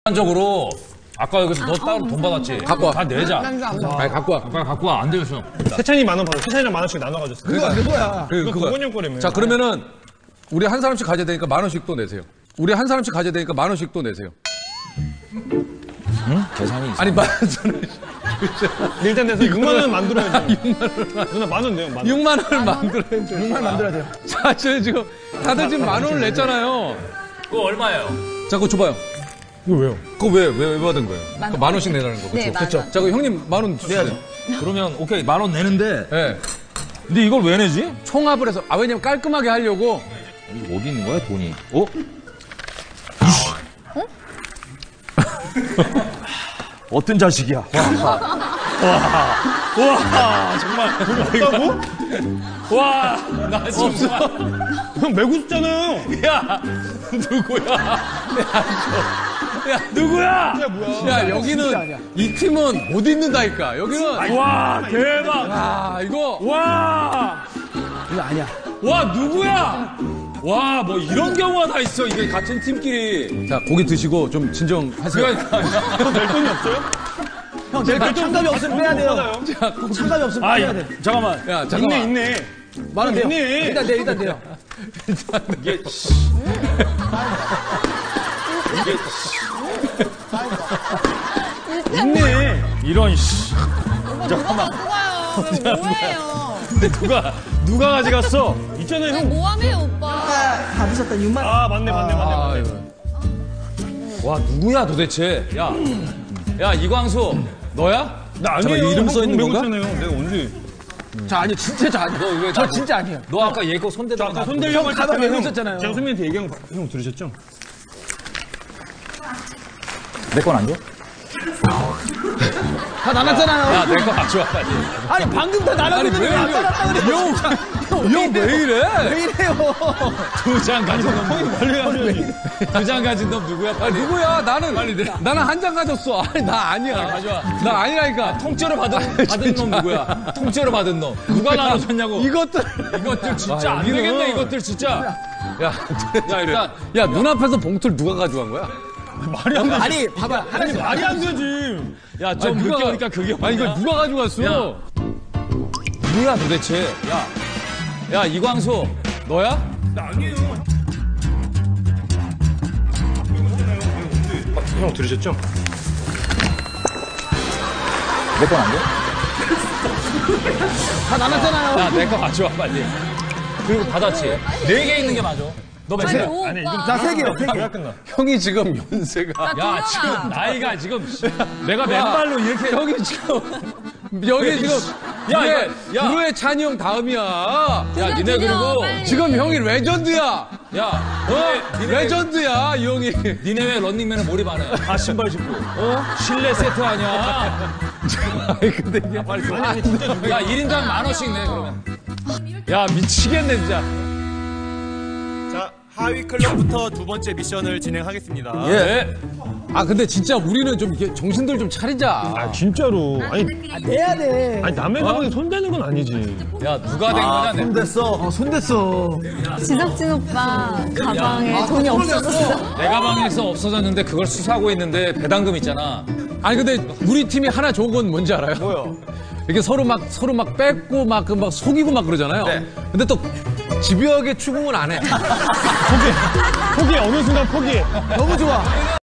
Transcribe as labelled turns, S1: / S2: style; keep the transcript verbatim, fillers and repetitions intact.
S1: 일반적으로 아까 여기서 너 따로 돈 받았지?
S2: 갖고 와.
S1: 다 내자.
S2: 아니, 갖고 와.
S1: 빨리 갖고 와. 안 되겠어.
S3: 세찬이 만 원 받아. 세찬이랑 만 원씩 나눠 가졌어.
S2: 그러니까 그거야.
S3: 그거 그건용 거라며.
S2: 자, 그러면은 우리 한 사람씩 가져야 되니까 만 원씩 또 내세요. 우리 한 사람씩 가져야 되니까 만 원씩 또 내세요.
S1: 응? 계산이 있어.
S2: 아니, 만 원을.
S3: 일단 내서 육만 원 만들어야지. 육만 원. 누나 만 원 내요. 만 원.
S2: 육만 원을 만들어야죠.
S3: 육만 원 만들어야 돼요.
S2: 자, 저희 지금 다들 지금 만 원을 냈잖아요.
S1: 그거 얼마예요?
S2: 자, 그거 줘봐요.
S3: 이거 왜요?
S2: 그거 왜, 왜, 왜 받은 거예요?
S4: 만,
S2: 만 원씩 내라는 거.
S4: 네,
S2: 그렇죠?
S4: 만
S2: 그렇죠?
S4: 원.
S2: 자, 그 형님 만 원 주세요.
S1: 그러면 오케이 만 원 내는데.
S2: 네.
S1: 근데 이걸 왜 내지?
S2: 총합을 해서, 아, 왜냐면 깔끔하게 하려고.
S1: 이거 어디 있는 거야 돈이? 어? 어? 어떤 자식이야? 와, 와, 와, 정말 돈이 없다고? 와, 나 진짜.
S3: 형 메고 있잖아요.
S1: 야, 누구야? 야, 누구야?
S2: 야, 여기는, 이 팀은 못 있는다니까. 여기는.
S1: 와, 대박.
S2: 아, 이거.
S1: 와,
S2: 이거 아니야.
S1: 와, 누구야? 와, 뭐 이런 경우가 다 있어. 이게 같은 팀끼리.
S2: 자, 고기 드시고 좀 진정하세요.
S3: 낼 돈이 없어요?
S5: 형, 내일 참감이 없으면 빼야 돼요.
S2: 자, 고기.
S5: 참감이 없으면
S1: 아,
S5: 빼야 돼.
S1: 잠깐만.
S2: 야,
S3: 있네
S2: 잠깐만.
S3: 있네.
S5: 만원 돼요.
S3: 있네.
S5: 일단 내, 일단 돼요.
S1: 이게, 이게,
S3: 있네.
S1: 이런, 씨.
S4: 잠깐만. 누가요? 뭐예요?
S1: 누가, 누가 가져갔어?
S3: 있잖아요 형.
S4: 뭐하네요, 오빠.
S5: 받으셨다, 육만 원.
S3: 아 맞네 맞네 맞네.
S2: 아,
S3: 맞네.
S2: 이거.
S1: 와, 누구야 도대체? 야, 야, 이광수, 너야?
S3: 나 아니에요.
S2: 잠깐만, 이름 써 있는
S3: 메고
S2: 건가?
S3: 있잖아요. 내가 언제?
S5: 저 아니, 진짜 저 아니에요.
S1: 너 왜,
S5: 저
S1: 나-
S5: 진짜 아니에요.
S1: 너 아까 얘 거 손대다가.
S3: 아까
S1: 나-
S3: 손대려고 할
S5: 가방
S3: 때
S5: 메고
S3: 형,
S5: 있었잖아요.
S3: 제가 선배한테 얘기한 거 형 들으셨죠?
S1: 내 건 안 줘?
S5: 다 나눴잖아요.
S1: 야, 내 거 가져와, 빨리.
S5: 아니, 방금 다 나눴는데 왜 안 나눴다 그래?
S2: 형, 형 왜 이래?
S5: 왜 이래요?
S1: 두 장 가진 놈.
S3: 빨리 하셔야지.
S1: 두 장 가진 놈 누구야? 빨리.
S2: 누구야? 나는, 나는 한 장 가졌어. 아니, 나 아니야.
S1: 가져와.
S2: 나 아니라니까.
S1: 통째로 받은, 받은 놈 누구야? 통째로 받은 놈. 누가 나눠줬냐고.
S2: 이것들.
S1: 이것들 진짜
S2: 와,
S1: 안
S2: 여기는-
S1: 되겠네, 이것들 진짜.
S2: 야,
S1: 야, 일단.
S2: 야, 눈앞에서 봉투를 누가 가져간 거야?
S3: 말이 안 되지.
S5: 아니, 봐봐.
S3: 아니 말이 안 되지.
S1: 야, 좀
S2: 아니,
S1: 늦게
S2: 누가-
S1: 오니까 그게
S2: 아니, 이거 누가 가져갔어?
S1: 야. 누구야 도대체? 야, 야, 이광수, 너야?
S3: 나 아니에요. 형 들으셨죠?
S1: 내 건 안 돼?
S5: 다 나눴잖아요.
S1: 야, 내 거 가져와, 빨리. 그리고 받았지. 네 개 있는 게 맞아. 너 몇 개야?
S4: 오,
S3: 아니,
S4: 오빠.
S3: 이거
S5: 나 세 개요, 세 개.
S3: 뭐야 끝나?
S2: 형이 지금 연세가.
S1: 야,
S4: 들어가.
S1: 지금 나이가 지금 내가 맨발로 이렇게
S2: 형이 지금. 여기 지금.
S1: 야,
S2: 야,
S1: 이거- 야.
S2: 브루의 찬이 형 다음이야.
S1: 야, 니네 그리고
S4: 빨리.
S2: 지금 형이 레전드야.
S1: 야,
S2: 어? 레전드야, 이 형이.
S1: 니네 왜 런닝맨에 몰입 안 해? 다 신발 신고. 어? 실내 세트 아니야?
S2: 아니, 근데 이게.
S1: 빨리 줘. 야, 일 인당 만 원씩 내, 그러면. 야, 미치겠네, 진짜.
S6: 자, 하위 클럽부터 두 번째 미션을 진행하겠습니다.
S1: 예.
S2: 아, 근데 진짜 우리는 좀 이렇게 정신들 좀 차리자.
S3: 아 진짜로. 아니
S5: 내야 돼.
S3: 아니 남의 가방에 손대는 건 아니지.
S1: 야, 누가 된 거냐, 내.
S5: 됐어. 어, 손 됐어.
S4: 지석진 오빠 가방에 돈이 없어졌어.
S1: 내 가방에서 없어졌는데 그걸 수사하고 있는데 배당금 있잖아.
S2: 아니, 근데 우리 팀이 하나 좋은 건 뭔지 알아요?
S6: 뭐요?
S2: 이렇게 서로 막, 서로 막 뺏고 막, 그 막 속이고 막 그러잖아요.
S6: 네.
S2: 근데 또 집요하게 추궁을 안 해.
S3: 포기. 포기 어느 순간 포기해.
S5: 너무 좋아.